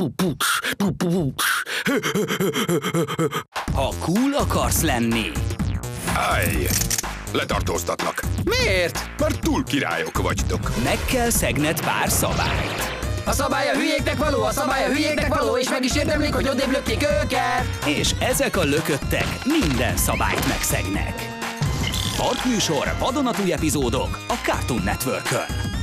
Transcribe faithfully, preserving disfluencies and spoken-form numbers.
Ha cool akarsz lenni, Állj! Letartóztatlak. Miért? Mert túl királyok vagytok. meg kell szegned pár szabályt. A szabály a hülyéknek való, a szabály a hülyéknek való, és meg is érdemlik, hogy odébb lökjék őket! És ezek a lököttek minden szabályt megszegnek. Partműsor, vadonatúj epizódok a Cartoon Networkön.